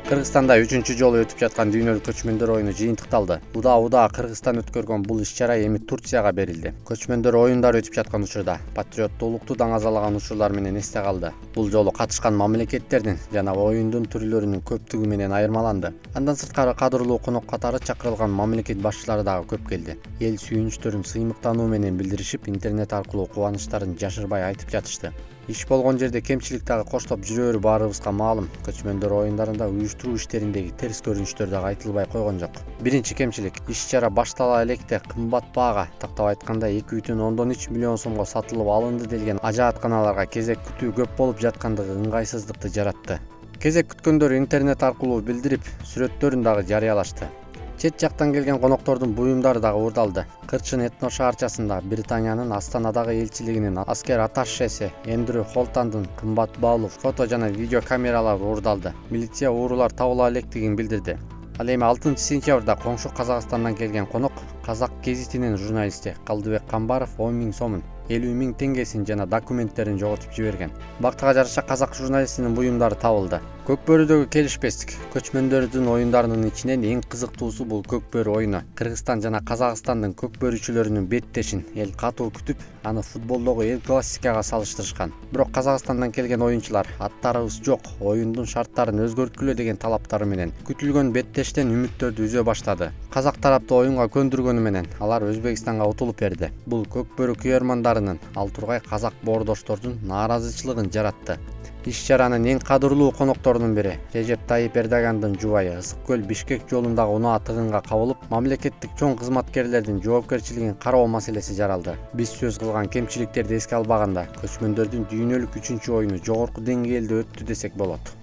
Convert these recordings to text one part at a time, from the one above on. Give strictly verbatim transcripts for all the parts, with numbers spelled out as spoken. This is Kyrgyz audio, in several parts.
Кыргызстанда үчүнчү жолу өтүп жаткан дүйнөлүк көчмөндөр оюну жыйынтыкталды. Удаа-удаа Кыргызстан өткөргөн бул иш-чара эми Турцияга берилди. Көчмөндөр оюндары өтүп жаткан учурда патриоттуулукту даңазалаган учурлар менен эсте калды. Бул жолу катышкан мамлекеттердин жана оюндун түрлөрүнүн көптүгү менен айырмаланды. Андан сырткары кадырлуу конок катары чакырылган мамлекет башчылары дагы көп келди. Эл сүйүнүчтөрүн сыймыктануу менен билдиришип, интернет аркылуу кубанычтарын жашырбай айтып жатышты. Иш болгон жерде кемчилик дагы коштоп жүрөөрү баарыбызга маалым. Көчмөндөр оюндарында уюштуруу иштериндеги терс көрүнүштөр дагы айтылбай койгон жок. Биринчи кемчилик: иш-чара баштала электе кымбат баага, тактап айтканда эки бүтүн ондон үч миллион сомго сатылып алынды делген ажаатканаларга кезек күтүү көп болуп жаткандыгы ыңгайсыздыкты жаратты. Кезек күткөндөр интернет аркылуу билдирип, сүрөттөрүн дагы жарыялашты. Чет жактан келген коноктордун буюмдары дагы уурдалды. Кырчын этно шаарчасында Британиянын Астанадагы элчилигинин аскер атташеси Эндрю Холтандын кымбат баалуу фото жана видео камералары уурдалды. Милиция уурулар табыла электигин билдирди. Ал эми алтынчы сентябрда коңшу Казакстандан келген конок Казак гезитинин журналисти Калдыбек Камбаров он миң сомун, элүү миң теңгесин жана документтерин жоготуп жиберген. Бактыга жараша казак журналистинин буюмдары табылды. Көкбөрүдөгү келишпестик. Көчмөндөрдүн оюндарынын ичинен эң кызыктуусу бул көкбөрү оюну. Кыргызстан жана Казакстандын көкбөрүчүлөрүнүн беттешин эл катуу күтүп, аны футболдогу эл классикага салыштырышкан. Бирок Казакстандан келген оюнчулар аттарыбыз жок, оюндун шарттарын өзгөрткүлө деген талаптары менен күтүлгөн беттештен үмүттөрдү үзө баштады. Казак тарапты оюнга көндүргөнү менен алар Өзбекстанга утулуп берди. Бул көкбөрү күйөрмандарынын, ал тургай казак боордоштордун нааразычылыгын жаратты. Иш-чаранын эң кадырлуу конокторунун бири Режеп Тайип Эрдогандын жубайы Ысык көл Бишкек жолундагы унаа тыгынга кабылып, мамлекеттик чоң кызматкерлердин жоопкерчилигин кароо маселеси жаралды. Биз сөз кылган кемчиликтерди эске албаганда, көчмөндөрдүн дүйнөлүк үчүнчү оюну жогорку деңгээлде өттү десек болот.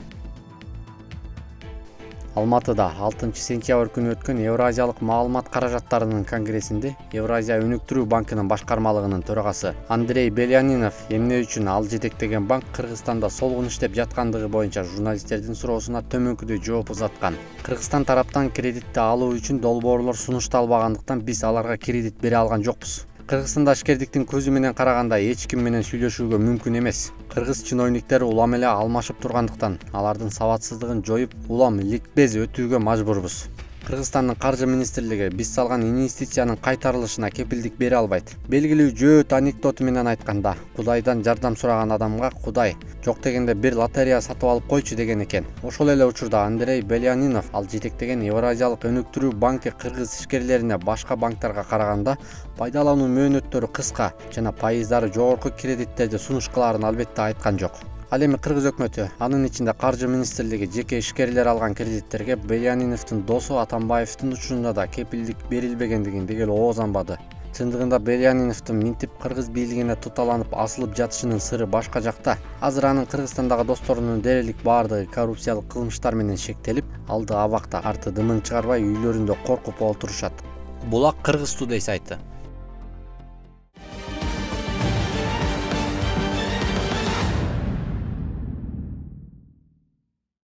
Алматыда алтынчы сентябрь күнү өткөн Евразиялык маалымат каражаттарынын конгрессинде Евразия өнүктүрүү банкынын башкармалыгынын төрагасы Андрей Белянинов эмне үчүн ал жетектеген банк Кыргызстанда солгун иштеп жаткандыгы боюнча журналисттердин суроосуна төмөнкүдөй жооп узаткан. Кыргызстан тараптан кредитти алуу үчүн долбоорлор сунушталбагандыктан биз аларга кредит бере алган жокпуз. Кыргызстанда ишкердиктин көзү менен караганда эч ким менен сүйлөшүүгө мүмкүн эмес. Кыргыз чиновниктери улам эле алмашып тургандыктан алардын сабатсыздыгын жоюп, улам ликбез өтүүгө мажбурбуз. Кыргызстандын каржы министрлиги биз салган инвестициянын кайтарылышына кепилдик бере албайт. Белгилүү жөөт анекдоту менен айтканда, Кудайдан жардам сураган адамга Кудай жок дегенде бир лотерея сатып алып койчу деген экен. Ошол эле учурда Андрей Белянинов ал жетектеген Евразиялык өнүктүрүү банкы кыргыз ишкерлерине башка банктарга караганда пайдалануу мөөнөттөрү кыска жана пайыздары жогорку кредиттерди сунушкаларын албетте айткан жок. Ал эми Кыргыз өкмөтү, анын ичинде каржы министрлиги жеке ишкерлер алган кредиттерге Беляниновдун досу Атамбаевдин учурунда да кепилдик берилбегендигин дегеле оозанбады. Чындыгында Беляниновдун минтип кыргыз бийлигине туталанып асылып жатышынын сыры башка жакта. Азыр анын Кыргызстандагы досторунун дээрлик баардыгы коррупциялык кылмыштар менен шектелип, алды абакта, арты дымын чыгарбай үйлөрүндө коркуп отурушат. Булак Кыргыз Тудей сайты.